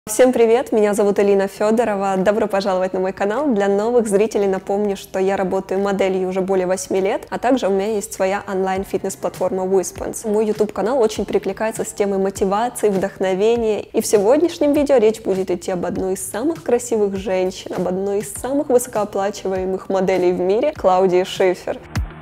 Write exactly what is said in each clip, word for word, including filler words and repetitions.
Всем привет, меня зовут Элина Федорова, добро пожаловать на мой канал. Для новых зрителей напомню, что я работаю моделью уже более восьми лет, а также у меня есть своя онлайн-фитнес-платформа Wispens. Мой YouTube-канал очень перекликается с темой мотивации, вдохновения, и в сегодняшнем видео речь будет идти об одной из самых красивых женщин, об одной из самых высокооплачиваемых моделей в мире, Клаудии Шиффер.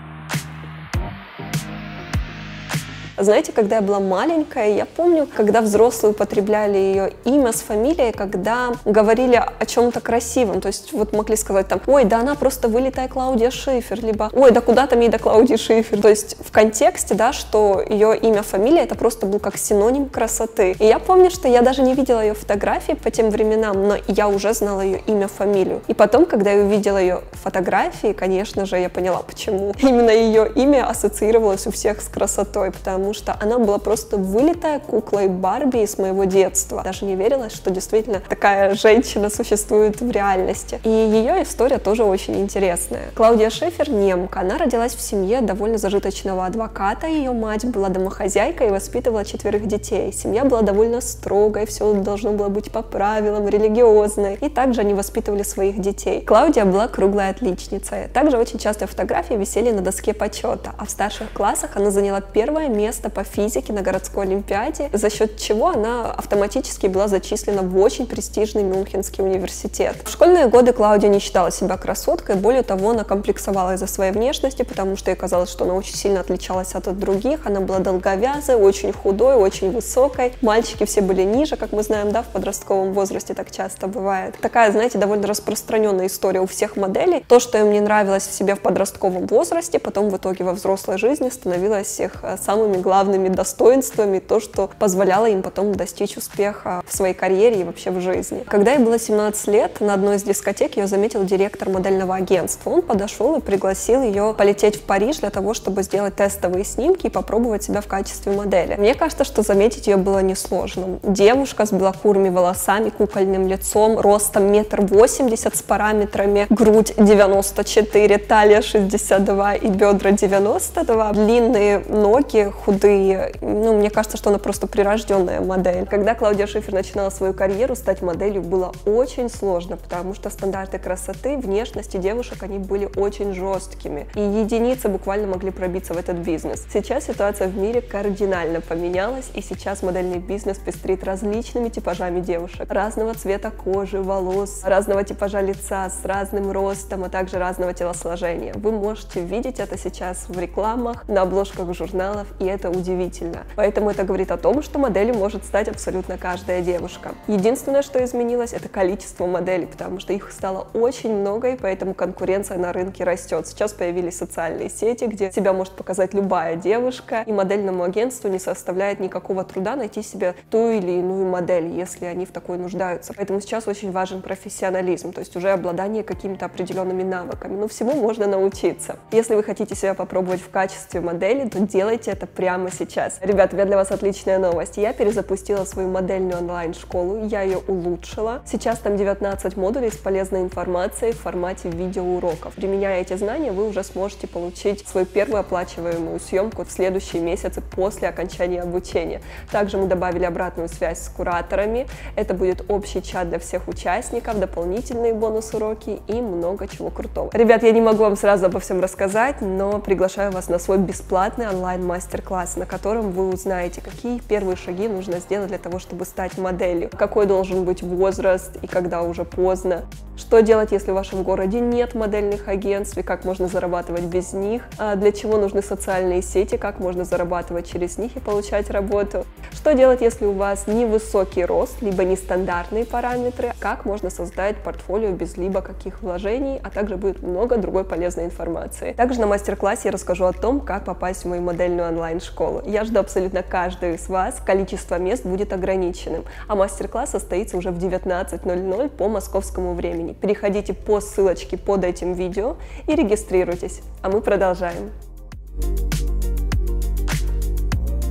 Знаете, когда я была маленькая, я помню, когда взрослые употребляли ее имя с фамилией, когда говорили о чем-то красивом, то есть вот могли сказать там, ой, да она просто вылитая Клаудия Шиффер, либо ой, да куда там ей до Клаудии Шиффер, то есть в контексте, да, что ее имя, фамилия, это просто был как синоним красоты. И я помню, что я даже не видела ее фотографии по тем временам, но я уже знала ее имя, фамилию. И потом, когда я увидела ее фотографии, конечно же, я поняла, почему именно ее имя ассоциировалось у всех с красотой, потому что она была просто вылитая куклой Барби из моего детства. Даже не верилось, что действительно такая женщина существует в реальности. И ее история тоже очень интересная. Клаудия Шиффер немка. Она родилась в семье довольно зажиточного адвоката. Ее мать была домохозяйкой и воспитывала четверых детей. Семья была довольно строгой, все должно было быть по правилам, религиозной. И также они воспитывали своих детей. Клаудия была круглой отличницей. Также очень часто фотографии висели на доске почета. А в старших классах она заняла первое место по физике на городской олимпиаде, за счет чего она автоматически была зачислена в очень престижный Мюнхенский университет. В школьные годы Клаудия не считала себя красоткой, более того, она комплексовала из-за своей внешности, потому что ей казалось, что она очень сильно отличалась от других, она была долговязой, очень худой, очень высокой, мальчики все были ниже, как мы знаем, да, в подростковом возрасте так часто бывает. Такая, знаете, довольно распространенная история у всех моделей. То, что им не нравилось в себе в подростковом возрасте, потом в итоге во взрослой жизни становилось их самыми главными достоинствами, то, что позволяло им потом достичь успеха в своей карьере и вообще в жизни. Когда ей было семнадцать лет, на одной из дискотек ее заметил директор модельного агентства. Он подошел и пригласил ее полететь в Париж для того, чтобы сделать тестовые снимки и попробовать себя в качестве модели. Мне кажется, что заметить ее было несложно. Девушка с белокурыми волосами, кукольным лицом, ростом метр восемьдесят с параметрами грудь девяносто четыре, талия шестьдесят два и бедра девяносто два, длинные ноги, худые. Ну, мне кажется, что она просто прирожденная модель. Когда Клаудия Шиффер начинала свою карьеру, стать моделью было очень сложно, потому что стандарты красоты, внешности девушек, они были очень жесткими. И единицы буквально могли пробиться в этот бизнес. Сейчас ситуация в мире кардинально поменялась, и сейчас модельный бизнес пестрит различными типажами девушек. Разного цвета кожи, волос, разного типажа лица, с разным ростом, а также разного телосложения. Вы можете видеть это сейчас в рекламах, на обложках журналов, и это удивительно. Поэтому это говорит о том, что моделью может стать абсолютно каждая девушка. Единственное, что изменилось, это количество моделей, потому что их стало очень много, и поэтому конкуренция на рынке растет. Сейчас появились социальные сети, где себя может показать любая девушка, и модельному агентству не составляет никакого труда найти себе ту или иную модель, если они в такой нуждаются. Поэтому сейчас очень важен профессионализм, то есть уже обладание какими-то определенными навыками. Но всему можно научиться. Если вы хотите себя попробовать в качестве модели, то делайте это прямо сейчас. Сейчас. Ребята, у меня для вас отличная новость. Я перезапустила свою модельную онлайн-школу, я ее улучшила. Сейчас там девятнадцать модулей с полезной информацией в формате видеоуроков. Применяя эти знания, вы уже сможете получить свою первую оплачиваемую съемку в следующие месяцы после окончания обучения. Также мы добавили обратную связь с кураторами. Это будет общий чат для всех участников, дополнительные бонус-уроки и много чего крутого. Ребят, я не могу вам сразу обо всем рассказать, но приглашаю вас на свой бесплатный онлайн-мастер-класс, на котором вы узнаете, какие первые шаги нужно сделать для того, чтобы стать моделью, какой должен быть возраст и когда уже поздно, что делать, если в вашем городе нет модельных агентств и как можно зарабатывать без них, для чего нужны социальные сети, как можно зарабатывать через них и получать работу, что делать, если у вас невысокий рост, либо нестандартные параметры, как можно создать портфолио без либо каких вложений, а также будет много другой полезной информации. Также на мастер-классе я расскажу о том, как попасть в мою модельную онлайн-школу. Я жду абсолютно каждого из вас, количество мест будет ограниченным, а мастер-класс состоится уже в девятнадцать ноль ноль по московскому времени. Переходите по ссылочке под этим видео и регистрируйтесь, а мы продолжаем.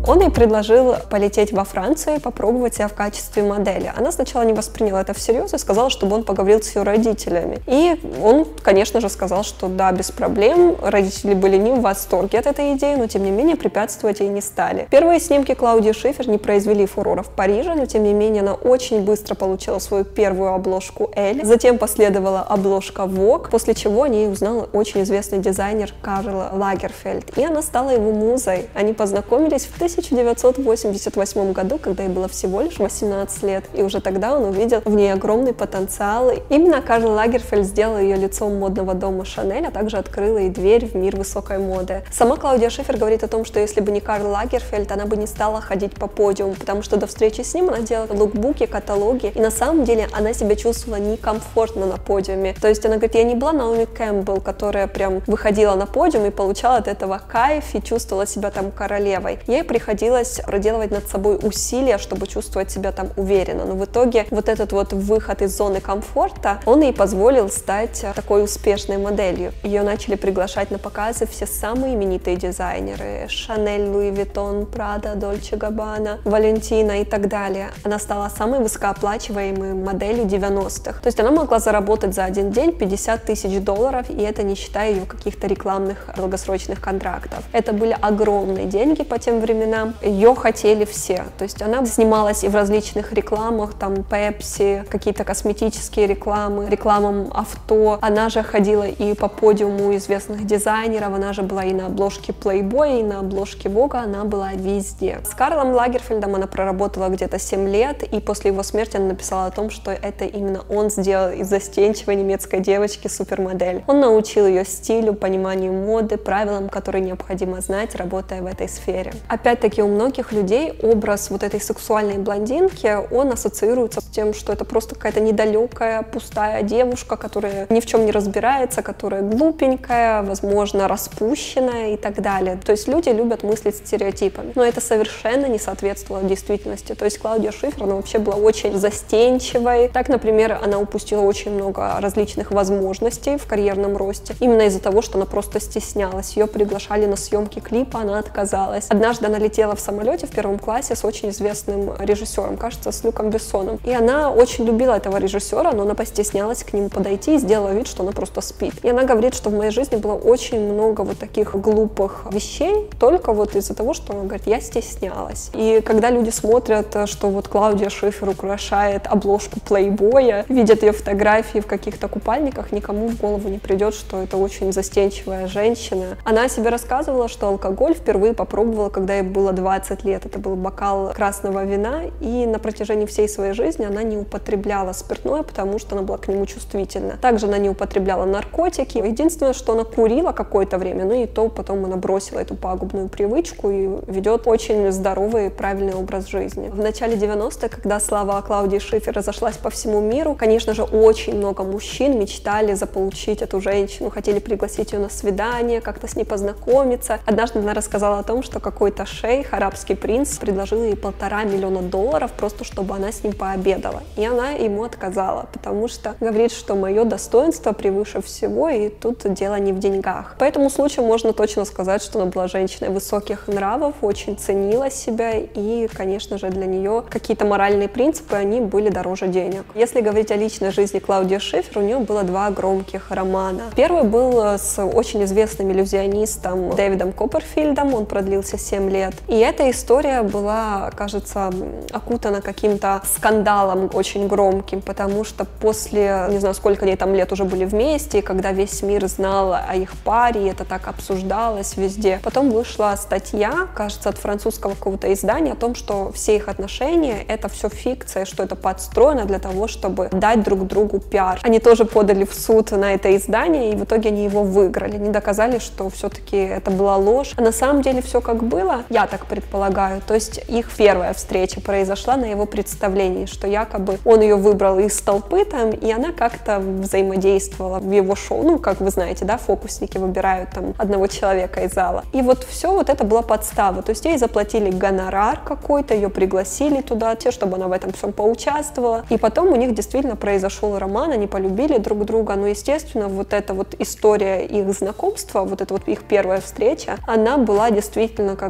Он ей предложил полететь во Францию и попробовать себя в качестве модели. Она сначала не восприняла это всерьез и сказала, чтобы он поговорил с ее родителями. И он, конечно же, сказал, что да, без проблем. Родители были не в восторге от этой идеи, но тем не менее препятствовать ей не стали. Первые снимки Клаудии Шифер не произвели фурора в Париже, но тем не менее она очень быстро получила свою первую обложку Elle. Затем последовала обложка Vogue, после чего о ней узнал очень известный дизайнер Карл Лагерфельд. И она стала его музой. Они познакомились в тысяча девятьсот восемьдесят восьмом году, когда ей было всего лишь восемнадцать лет. И уже тогда он увидел в ней огромный потенциал. Именно Карл Лагерфельд сделал ее лицом модного дома Шанель, а также открыл ей дверь в мир высокой моды. Сама Клаудия Шифер говорит о том, что если бы не Карл Лагерфельд, она бы не стала ходить по подиуму, потому что до встречи с ним она делала лукбуки, каталоги, и на самом деле она себя чувствовала некомфортно на подиуме. То есть она говорит, я не была Наоми Кэмпбелл, которая прям выходила на подиум и получала от этого кайф и чувствовала себя там королевой. Ей приходилось проделывать над собой усилия, чтобы чувствовать себя там уверенно. Но в итоге вот этот вот выход из зоны комфорта, он ей позволил стать такой успешной моделью. Ее начали приглашать на показы все самые именитые дизайнеры: Шанель, Луи Виттон, Прада, Дольче Габбана, Валентина и так далее. Она стала самой высокооплачиваемой моделью девяностых. То есть она могла заработать за один день пятьдесят тысяч долларов, и это не считая ее каких-то рекламных долгосрочных контрактов. Это были огромные деньги по тем временам. Ее хотели все. То есть она снималась и в различных рекламах, там Pepsi, какие-то косметические рекламы, рекламам авто. Она же ходила и по подиуму известных дизайнеров, она же была и на обложке Playboy, и на обложке Vogue, она была везде. С Карлом Лагерфельдом она проработала где-то семь лет, и после его смерти она написала о том, что это именно он сделал из застенчивой немецкой девочки супермодель. Он научил ее стилю, пониманию моды, правилам, которые необходимо знать, работая в этой сфере. Опять-таки у многих людей образ вот этой сексуальной блондинки, он ассоциируется с тем, что это просто какая-то недалекая, пустая девушка, которая ни в чем не разбирается, которая глупенькая, возможно, распущенная и так далее. То есть люди любят мыслить стереотипами, но это совершенно не соответствовало действительности. То есть Клаудия Шифер, она вообще была очень застенчивой. Так, например, она упустила очень много различных возможностей в карьерном росте, именно из-за того, что она просто стеснялась. Ее приглашали на съемки клипа, она отказалась. Однажды она летела в самолете в первом классе с очень известным режиссером, кажется, с Люком Бессоном. И она очень любила этого режиссера, но она постеснялась к нему подойти и сделала вид, что она просто спит. И она говорит, что в моей жизни было очень много вот таких глупых вещей, только вот из-за того, что она говорит, я стеснялась. И когда люди смотрят, что вот Клаудия Шифер украшает обложку Плейбоя, видят ее фотографии в каких-то купальниках, никому в голову не придет, что это очень застенчивая женщина. Она о себе рассказывала, что алкоголь впервые попробовала, когда ей было двадцать лет. Это был бокал красного вина, и на протяжении всей своей жизни она не употребляла спиртное, потому что она была к нему чувствительна. Также она не употребляла наркотики. Единственное, что она курила какое-то время, ну и то потом она бросила эту пагубную привычку и ведет очень здоровый и правильный образ жизни. В начале девяностых, когда слава Клаудии Шифер разошлась по всему миру, конечно же, очень много мужчин мечтали заполучить эту женщину, хотели пригласить ее на свидание, как-то с ней познакомиться. Однажды она рассказала о том, что какой-то шейх, арабский принц, предложил ей полтора миллиона долларов просто, чтобы она с ним пообедала. И она ему отказала, потому что говорит, что мое достоинство превыше всего, и тут дело не в деньгах. По этому случаю можно точно сказать, что она была женщиной высоких нравов, очень ценила себя, и, конечно же, для нее какие-то моральные принципы, они были дороже денег. Если говорить о личной жизни Клаудии Шифер, у нее было два громких романа. Первый был с очень известным иллюзионистом Дэвидом Копперфильдом, он продлился семь лет. И эта история была, кажется, окутана каким-то скандалом очень громким, потому что после, не знаю, сколько они там лет уже были вместе, и когда весь мир знал о их паре, и это так обсуждалось везде. Потом вышла статья, кажется, от французского какого-то издания о том, что все их отношения — это все фикция, что это подстроено для того, чтобы дать друг другу пиар. Они тоже подали в суд на это издание, и в итоге они его выиграли. Они доказали, что все-таки это была ложь. А на самом деле все как было, я так предполагаю. То есть их первая встреча произошла на его представлении, что якобы он ее выбрал из толпы там, и она как-то взаимодействовала в его шоу. Ну, как вы знаете, да, фокусники выбирают там одного человека из зала. И вот все вот это была подстава. То есть ей заплатили гонорар какой-то, ее пригласили туда, те, чтобы она в этом всем поучаствовала. И потом у них действительно произошел роман, они полюбили друг друга. Но, естественно, вот эта вот история их знакомства, вот эта вот их первая встреча, она была действительно как бы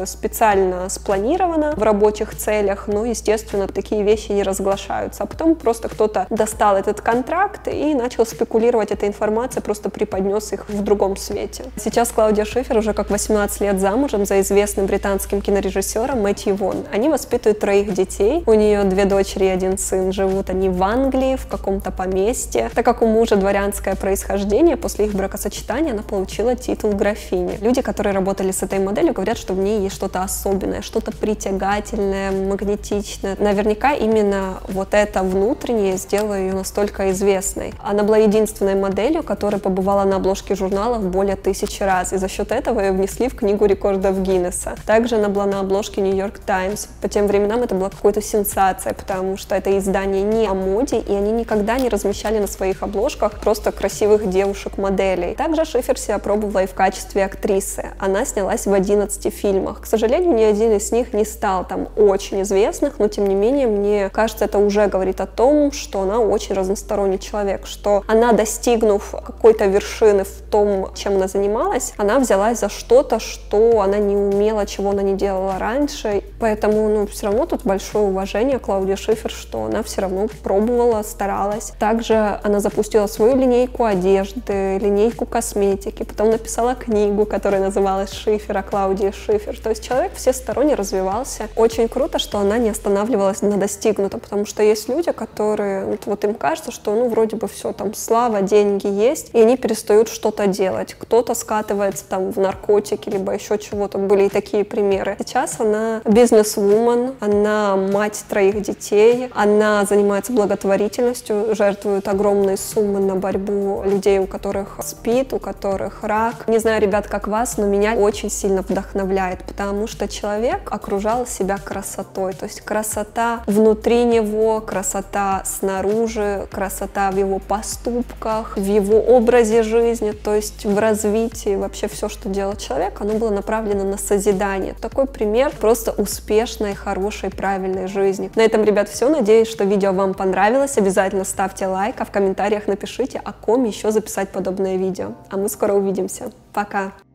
специально спланировано в рабочих целях, но, естественно, такие вещи не разглашаются. А потом просто кто-то достал этот контракт и начал спекулировать этой информацией, просто преподнес их в другом свете. Сейчас Клаудия Шифер уже как восемнадцать лет замужем за известным британским кинорежиссером Мэтью Вон. Они воспитывают троих детей, у нее две дочери и один сын. Живут они в Англии, в каком-то поместье. Так как у мужа дворянское происхождение, после их бракосочетания она получила титул графини. Люди, которые работали с этой моделью, говорят, что в ней есть что-то особенное, что-то притягательное, магнетичное. Наверняка именно вот это внутреннее сделало ее настолько известной. Она была единственной моделью, которая побывала на обложке журналов более тысячи раз, и за счет этого ее внесли в книгу рекордов Гиннесса. Также она была на обложке Нью-Йорк Таймс. По тем временам это была какой-то сенсация, потому что это издание не о моде, и они никогда не размещали на своих обложках просто красивых девушек-моделей. Также Шифер себя пробовала и в качестве актрисы. Она снялась в одиннадцати фильмах. К сожалению, ни один из них не стал там очень известных, но тем не менее, мне кажется, это уже говорит о том, что она очень разносторонний человек, что она, достигнув какой-то вершины в том, чем она занималась, она взялась за что-то, что она не умела, чего она не делала раньше. Поэтому, ну, все равно тут большое уважение Клаудии Шифер, что она все равно пробовала, старалась. Также она запустила свою линейку одежды, линейку косметики, потом написала книгу, которая называлась «Шифер», о Клаудии Шифер. То есть человек всесторонне развивался. Очень круто, что она не останавливалась на достигнутом, потому что есть люди, которые, вот, вот им кажется, что, ну, вроде бы все, там, слава, деньги есть, и они перестают что-то делать. Кто-то скатывается там в наркотики, либо еще чего-то. Были и такие примеры. Сейчас она бизнес-вумен, она мать троих детей, она занимается благотворительностью, жертвует огромные суммы на борьбу людей, у которых СПИД, у которых рак. Не знаю, ребят, как вас, но меня очень сильно вдохновляет, потому что человек окружал себя красотой, то есть красота внутри него, красота снаружи, красота в его поступках, в его образе жизни, то есть в развитии. Вообще все, что делал человек, оно было направлено на созидание. Такой пример просто успешной, хорошей, правильной жизни. На этом, ребят, все. Надеюсь, что видео вам понравилось. Обязательно ставьте лайк, а в комментариях напишите, о ком еще записать подобное видео. А мы скоро увидимся. Пока!